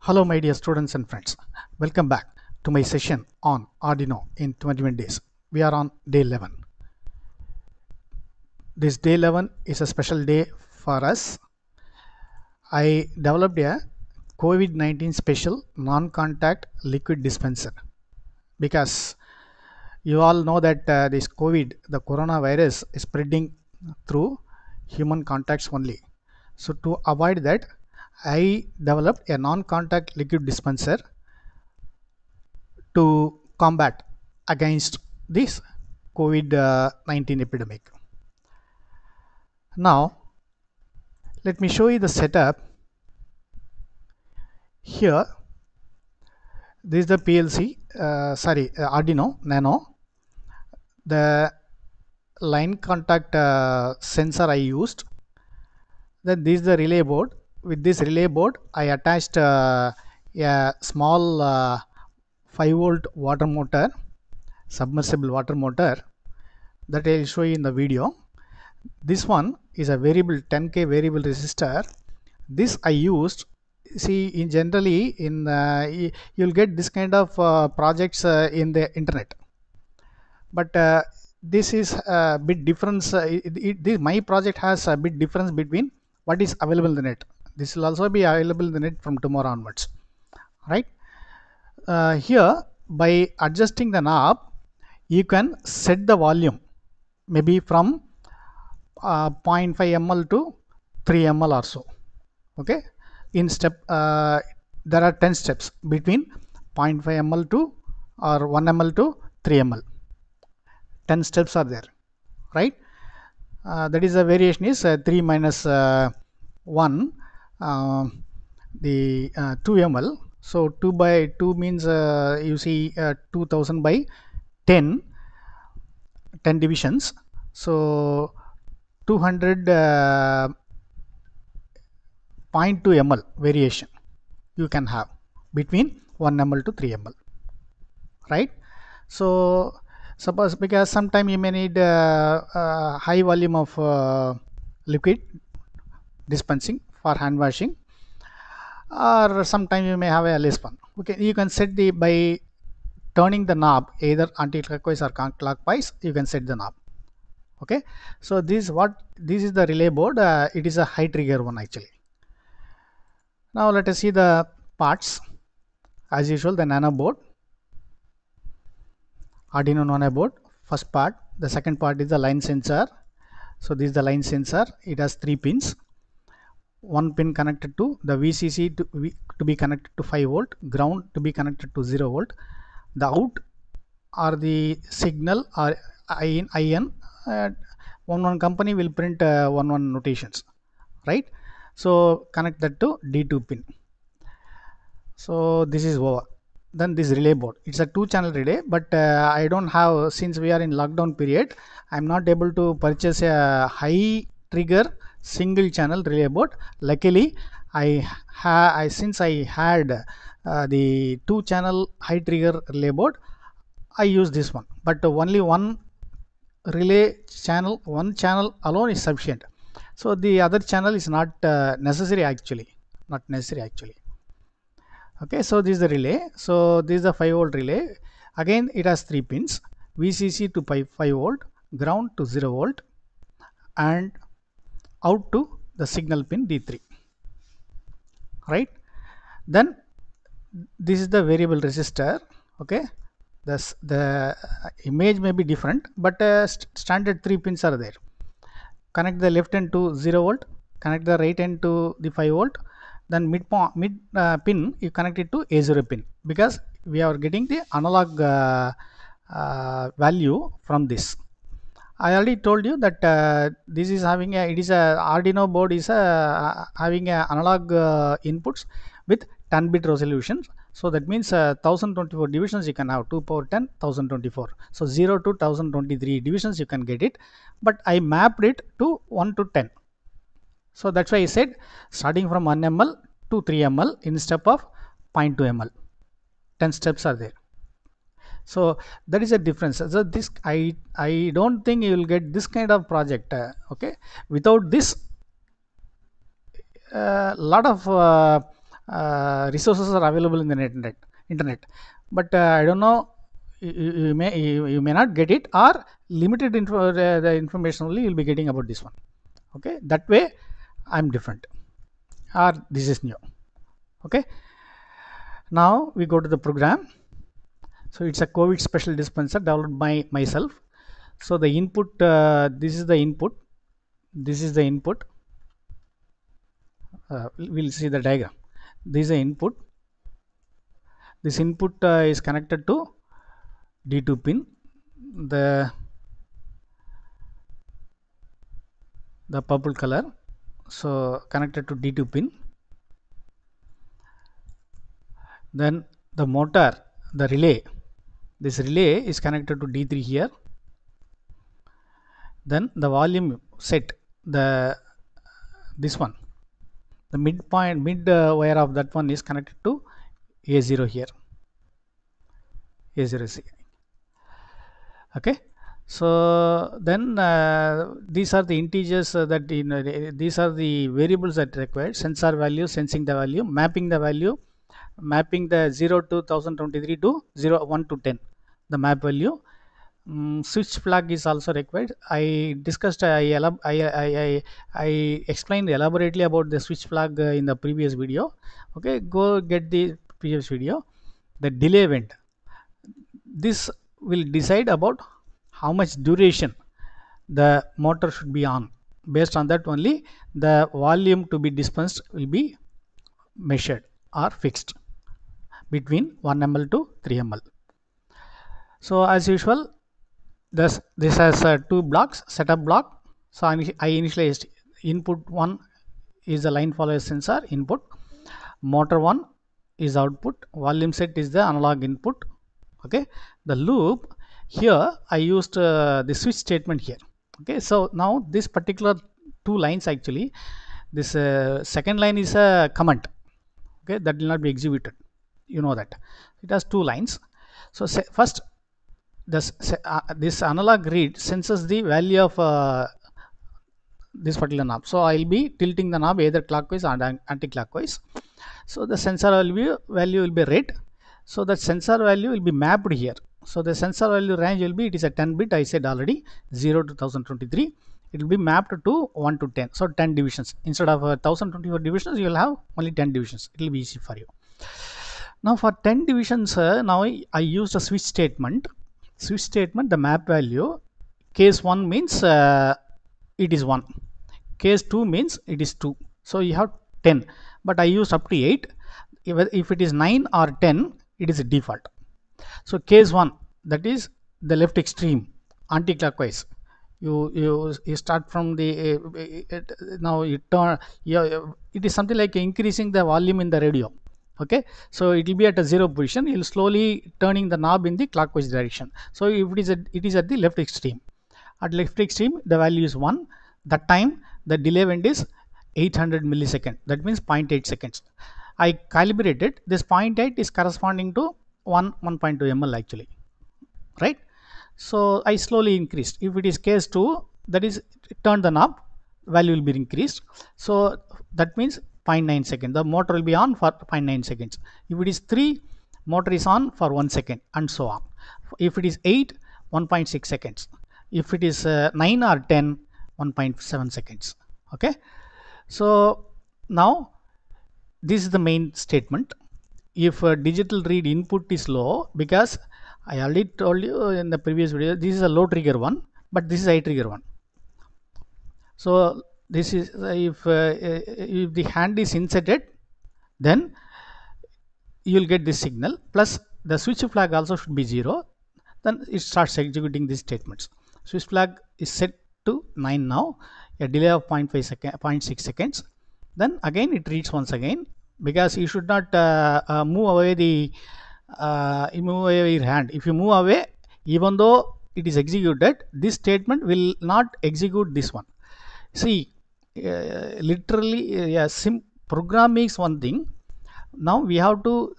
Hello my dear students and friends, welcome back to my session on Arduino in 21 days. We are on day 11. This day 11 is a special day for us. I developed a COVID-19 special non-contact liquid dispenser because you all know that this COVID, the coronavirus is spreading through human contacts only. So to avoid that, I developed a non-contact liquid dispenser to combat against this COVID-19 epidemic. Now, let me show you the setup. Here, this is the PLC, Arduino Nano. The line contact sensor I used. Then this is the relay board. With this relay board, I attached a small 5-volt water motor, submersible water motor, that I will show you in the video. This one is a variable 10K variable resistor. This I used. See, in generally in you'll get this kind of projects in the internet, but this is a bit difference. My project has a bit difference between what is available in the net. This will also be available in the net from tomorrow onwards, right? Here, by adjusting the knob, you can set the volume maybe from 0.5 ml to 3 ml or so. Okay, in step there are 10 steps between 0.5 ml to or 1 ml to 3 ml. 10 steps are there, right? That is the variation is 3 minus 1, the 2 ml. So 2 by 2 means you see 2000 by 10 divisions. So 200 0.2 ml variation you can have between 1 ml to 3 ml, right? So suppose, because sometime you may need high volume of liquid dispensing for hand washing, or sometime you may have a less one. Okay, you can set the, by turning the knob either anti-clockwise or clockwise, you can set the knob. Okay, so this is the relay board. It is a high trigger one actually. Now let us see the parts. As usual, the nano board, Arduino Nano board, first part. The second part is the line sensor. So this is the line sensor. It has 3 pins. One pin connected to the VCC to be connected to 5 volt, ground to be connected to 0 volt. The out or the signal or IN. One company will print 1 notations, right? So connect that to D2 pin. So this is over. Then this relay board, it's a 2-channel relay, but I don't have, since we are in lockdown period, I'm not able to purchase a high trigger single channel relay board. Luckily, since I had the 2-channel high trigger relay board, I use this one, but only one relay channel, one channel alone is sufficient. So the other channel is not necessary actually, Okay, so this is the relay. So this is the 5-volt relay. Again, it has 3 pins: VCC to 5 volt, ground to 0 volt, and out to the signal pin D3. Right? Then this is the variable resistor. Okay, the image may be different, but standard 3 pins are there. Connect the left end to 0 volt, connect the right end to the 5 volt. Then mid pin you connect it to A0 pin, because we are getting the analog value from this. I already told you that this is having a, it is a Arduino board is having a analog inputs with 10-bit resolution. So that means 1024 divisions you can have, 2 power 10, 1024. So 0 to 1023 divisions you can get it, but I mapped it to 1 to 10. So that's why I said starting from 1 ml to 3 ml instead of 0.2 ml. 10 steps are there. So that is a difference. So this I don't think you will get this kind of project. Okay, without this, lot of resources are available in the internet, but I don't know, you may not get it, or limited the information only you'll be getting about this one. Okay, that way I'm different, or this is new. Okay, now we go to the program. So it's a COVID special dispenser developed by myself. So the input, this is the input, this is the input. We'll see the diagram. This is the input. This input is connected to D2 pin. The purple color, so connected to D2 pin. Then the motor, the relay, this relay is connected to D3 here. Then the volume set, this one, the mid wire of that one is connected to A0 here, A0C. Okay, so then these are the integers that these are the variables that required: sensor value, sensing the value, mapping the value, mapping the 0 to 1023 to 1 to 10, the map value. Switch flag is also required. I discussed, I explained elaborately about the switch flag in the previous video. Okay, go get the previous video. The delay event, this will decide about how much duration the motor should be on. Based on that only the volume to be dispensed will be measured or fixed between 1 ml to 3 ml. So as usual, this has two blocks, setup block. So I initialized input 1 is the line follower sensor input, motor 1 is output, volume set is the analog input. Okay, the loop here I used the switch statement here. Okay, so now this particular two lines, actually this second line is a comment. Okay, that will not be executed, you know that it has two lines. So first this analog read senses the value of this particular knob. So I'll be tilting the knob either clockwise or anti-clockwise. So the sensor value will be read. So the sensor value will be mapped here. So the sensor value range will be, it is a 10 bit, I said already, 0 to 1023. It will be mapped to 1 to 10. So 10 divisions. Instead of 1024 divisions, you will have only 10 divisions. It will be easy for you. Now for 10 divisions, now I used a switch statement. Switch statement, the map value, case 1 means it is 1. Case 2 means it is 2. So you have 10. But I used up to 8. If it is 9 or 10, it is a default. So case 1, that is the left extreme, anti-clockwise. You start from the now you turn, it is something like increasing the volume in the radio. Okay, so it will be at a 0 position. You will slowly turning the knob in the clockwise direction. So if it is at the left extreme. At left extreme, the value is 1. That time the delay event is 800 millisecond. That means 0.8 seconds. I calibrated this 0.8 is corresponding to 1.2 ml actually, right? So I slowly increased. If it is case 2, that is turn the knob, value will be increased. So that means 0.9 seconds. The motor will be on for 0.9 seconds. If it is 3, motor is on for 1 second, and so on. If it is 8, 1.6 seconds. If it is 9 or 10, 1.7 seconds. Okay, so now this is the main statement. If digital read input is low, because I already told you in the previous video, this is a low trigger one, but this is high trigger one. So this is if the hand is inserted, then you will get this signal, plus the switch flag also should be 0. Then it starts executing these statements. Switch flag is set to 9 now, a delay of 0.6 seconds. Then again it reads once again, because you should not move away your hand. If you move away, even though it is executed, this statement will not execute this one. See, literally, programming is one thing. Now we have to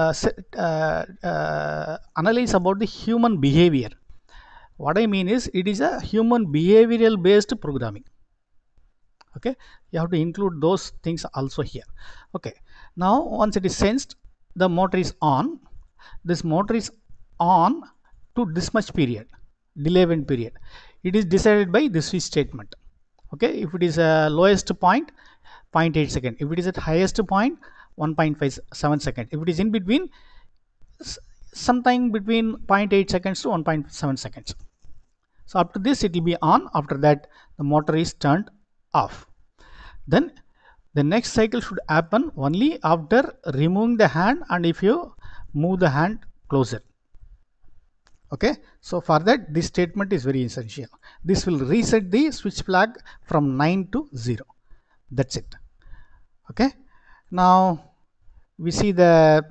analyze about the human behavior. What I mean is, it is a human behavioral based programming. Okay, you have to include those things also here. Okay, Now once it is sensed, the motor is on. This motor is on to this much period, delay event period. It is decided by this switch statement. Okay, if it is lowest point, 0.8 second. If it is at highest point, 1.57 second. If it is in between, sometime between 0.8 seconds to 1.7 seconds. So up to this it will be on. After that the motor is turned off. Then the next cycle should happen only after removing the hand and if you move the hand closer. Okay, so for that this statement is very essential. This will reset the switch flag from 9 to 0. That's it. Okay, now we see the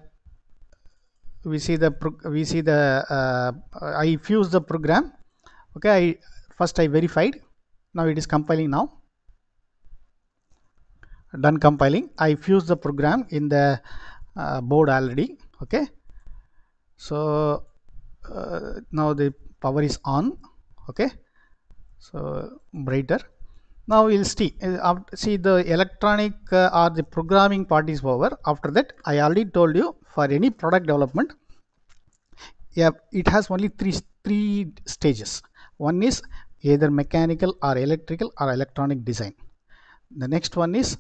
I fuse the program. Okay, first I verified. Now it is compiling. Now done compiling. I fuse the program in the board already. Okay, so now the power is on. Okay, so brighter. Now we'll see the electronic or the programming part is over. After that I already told you, for any product development, yeah, it has only three stages. One is either mechanical or electrical or electronic design. The next one is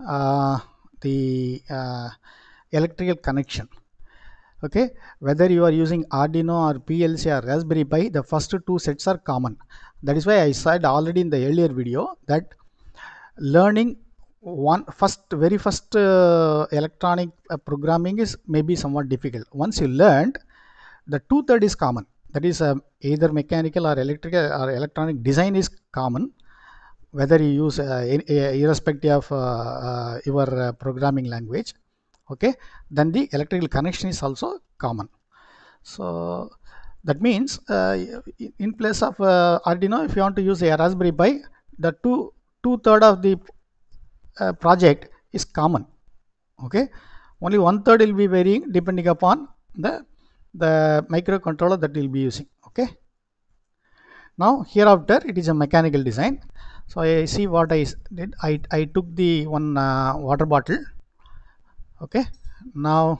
the electrical connection. Okay, whether you are using Arduino or PLC or Raspberry Pi, the first two sets are common. That is why I said already in the earlier video that learning very first electronic programming is maybe somewhat difficult. Once you learned, the two-third is common. That is either mechanical or electrical or electronic design is common, whether you use irrespective of your programming language. Okay, then the electrical connection is also common. So that means in place of Arduino, if you want to use a Raspberry Pi, the two-third of the project is common. Okay, only one-third will be varying depending upon the microcontroller that we'll be using. Okay, now hereafter it is a mechanical design. So I see what I did. I took the one water bottle. Okay, now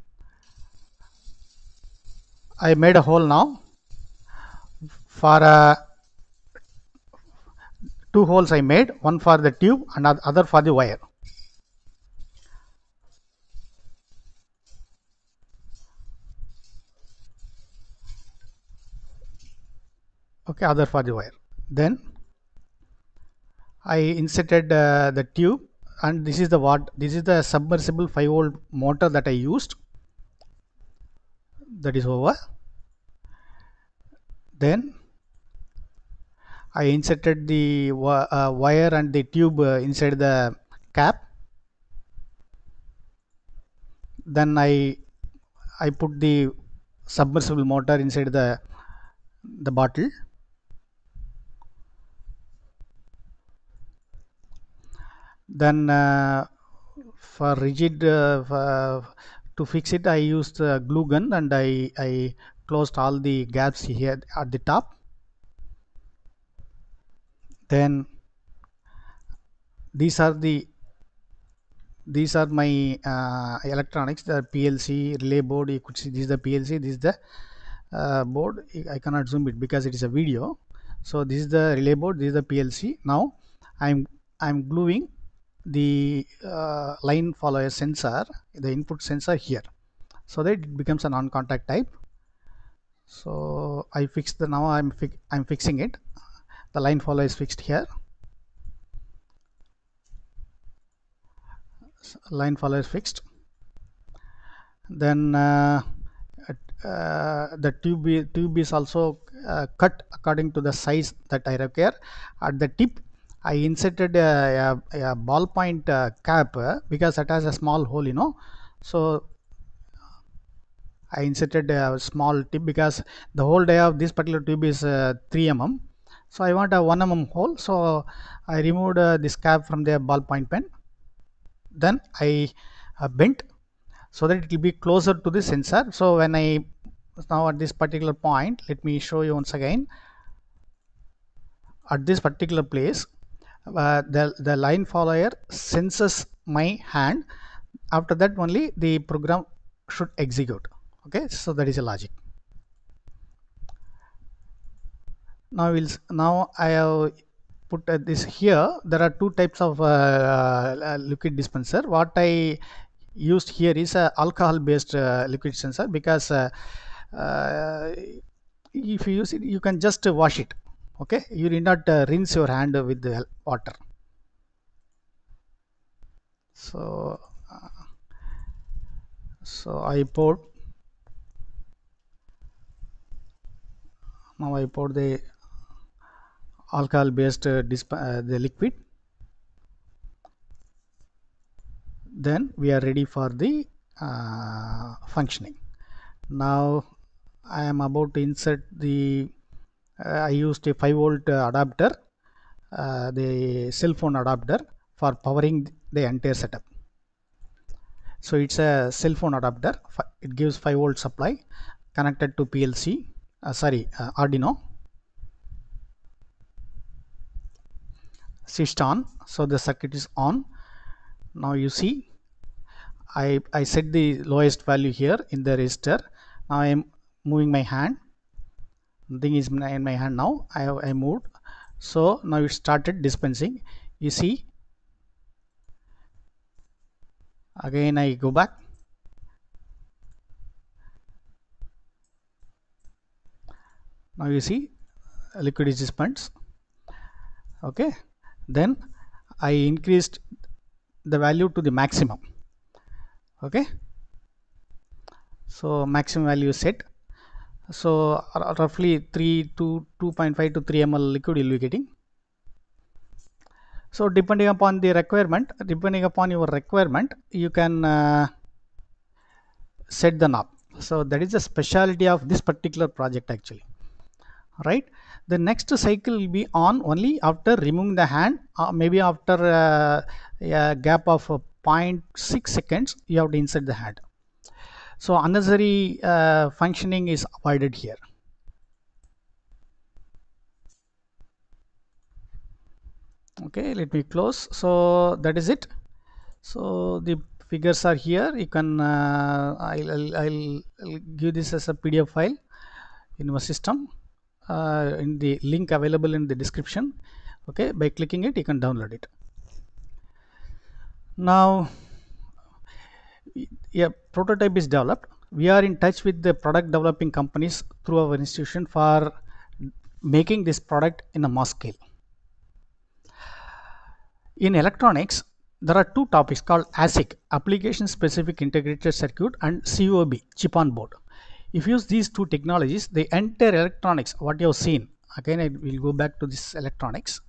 I made a hole now. For two holes I made, one for the tube and other for the wire. Okay, other for the wire. Then I inserted the tube, and this is the submersible 5-volt motor that I used. That is over. Then I inserted the wire and the tube inside the cap. Then I put the submersible motor inside the bottle. Then for rigid to fix it, I used a glue gun and I closed all the gaps here at the top. Then these are my electronics, the PLC relay board. You could see this is the PLC, this is the board. I cannot zoom it because it is a video. So this is the relay board, this is the PLC. Now I'm gluing the line follower sensor, the input sensor here, so that it becomes a non-contact type. So I fixed now I'm fixing it. The line follower is fixed here. Line follower is fixed. Then the tube is also cut according to the size that I require. At the tip I inserted a ballpoint cap because it has a small hole, so I inserted a small tip because the whole diameter of this particular tube is 3 mm. So I want a 1 mm hole, so I removed this cap from the ballpoint pen. Then I bent so that it will be closer to the sensor. So when I now at this particular point, let me show you once again. At this particular place, the line follower senses my hand. After that only the program should execute. Okay, so that is a logic. Now I have put this here. There are two types of liquid dispenser. What I used here is a alcohol based liquid dispenser, because uh, if you use it, you can just wash it. Okay, you need not rinse your hand with the water. So I poured. Now I poured the alcohol based the liquid. Then we are ready for the functioning. Now I am about to insert the I used a 5-volt adapter, the cell phone adapter, for powering the entire setup. So it's a cell phone adapter. It gives 5-volt supply connected to PLC, Arduino. Switched on, so the circuit is on. Now you see I set the lowest value here in the resistor. Now I am moving my hand. Nothing is in my hand now. I moved. So now it started dispensing. You see, again I go back. Now you see liquid is dispensed. Okay, then I increased the value to the maximum. Okay, so maximum value set. So roughly 3 to 2.5 to 3 ml liquid you will be getting. So depending upon your requirement, you can set the knob. So that is the specialty of this particular project actually. Right, the next cycle will be on only after removing the hand, maybe after a gap of 0.6 seconds you have to insert the hand. So unnecessary functioning is avoided here. Okay, let me close. So that is it. So the figures are here. You can I'll give this as a PDF file in your system, in the link available in the description. Okay, by clicking it you can download it. Now a prototype is developed. We are in touch with the product developing companies through our institution for making this product in a mass scale. In electronics, there are two topics called ASIC, application specific integrated circuit, and COB, chip on board. If you use these two technologies, the entire electronics, what you have seen, again I will go back to this electronics,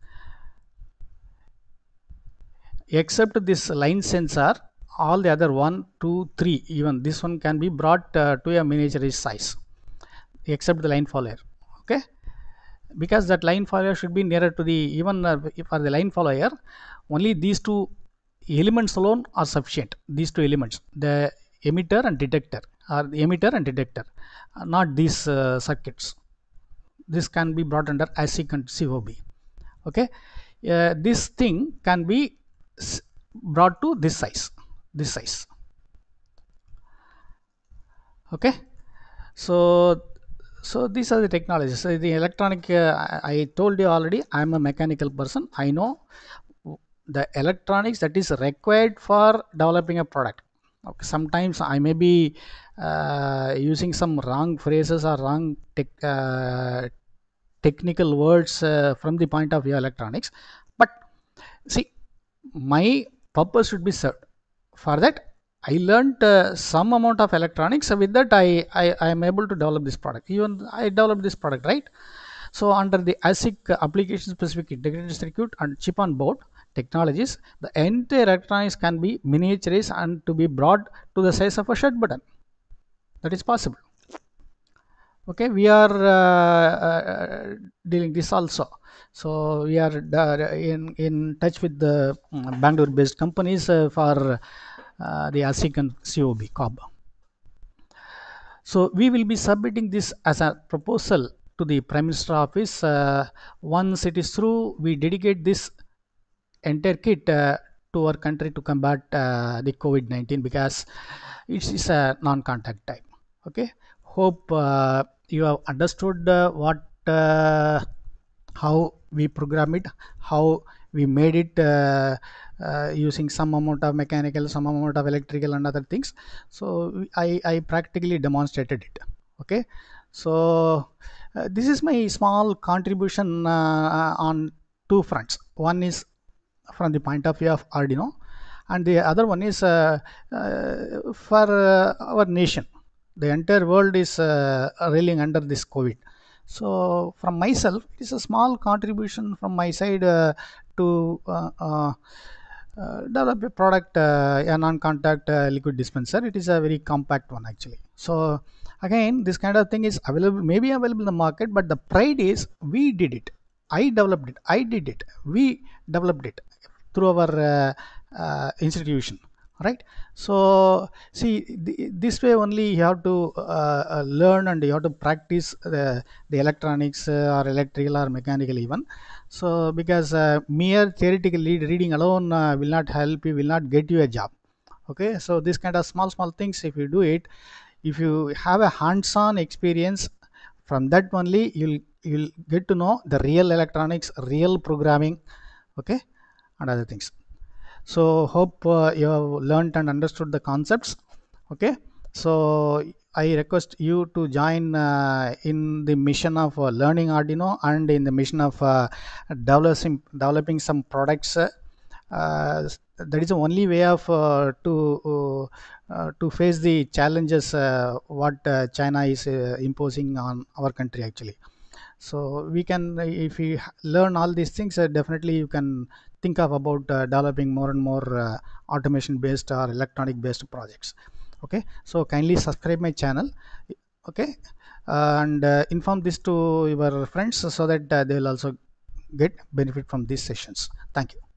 except this line sensor, all the other 1, 2, 3, even this one can be brought to a miniaturized size, except the line follower. Okay, because that line follower should be nearer to the, even for the line follower, only these two elements alone are sufficient. These two elements, the emitter and detector, or the emitter and detector, not these circuits. This can be brought under ASIC and COB. Okay, this thing can be brought to this size. Okay, so these are the technologies. So the electronic, I told you already, I am a mechanical person. I know the electronics that is required for developing a product. Okay, sometimes I may be using some wrong phrases or wrong technical words from the point of view of electronics, but see, my purpose should be served. For that I learned some amount of electronics. With that I am able to develop this product. Even I developed this product, right? So under the ASIC, application specific integrated circuit, and chip on board technologies, the entire electronics can be miniaturized and to be brought to the size of a shirt button. That is possible. Okay, we are dealing this also. So we are in touch with the Bangalore based companies for the ASIC and COB. So we will be submitting this as a proposal to the Prime Minister office. Once it is through, we dedicate this entire kit to our country to combat the COVID-19, because it is a non-contact type. Okay, hope you have understood what how we program it, how we made it using some amount of mechanical, some amount of electrical and other things. So I practically demonstrated it. Okay, so this is my small contribution on two fronts. One is from the point of view of Arduino, and the other one is for our nation. The entire world is reeling under this COVID. So from myself, it is a small contribution from my side to develop a product, a non-contact liquid dispenser. It is a very compact one actually. So again, this kind of thing is available, maybe available in the market, but the pride is we did it. I developed it. I did it. We developed it through our institution, right? So see, this way only you have to learn, and you have to practice the electronics or electrical or mechanical even. So because mere theoretical reading alone will not help you, will not get you a job. Okay, so this kind of small things, if you do it, if you have a hands-on experience, from that only you'll get to know the real electronics, real programming. Okay, and other things. So hope you have learned and understood the concepts. Okay, so I request you to join in the mission of learning Arduino, and in the mission of developing some products. That is the only way of to face the challenges what China is imposing on our country actually. So we can, if we learn all these things, definitely you can think of about developing more and more automation based or electronic based projects. Okay, so kindly subscribe my channel. Okay, and inform this to your friends so that they will also get benefit from these sessions. Thank you.